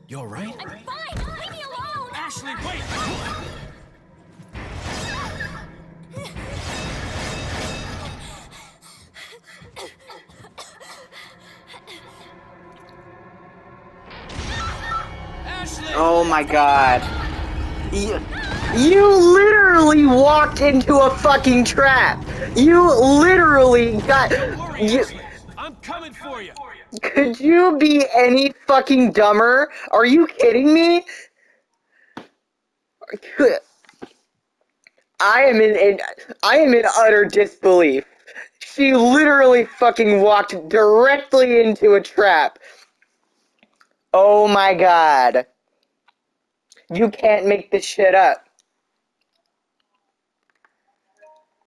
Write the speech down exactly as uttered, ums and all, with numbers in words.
You all right? I'm fine! Leave me alone! Ashley, wait! Ashley! Oh my god. You, you literally walked into a fucking trap. You literally got... Don't worry, You, Ashley. I'm coming for you. could you be any fucking dumber? Are you kidding me? I am in, in I am in utter disbelief. She literally fucking walked directly into a trap. Oh my god. You can't make this shit up.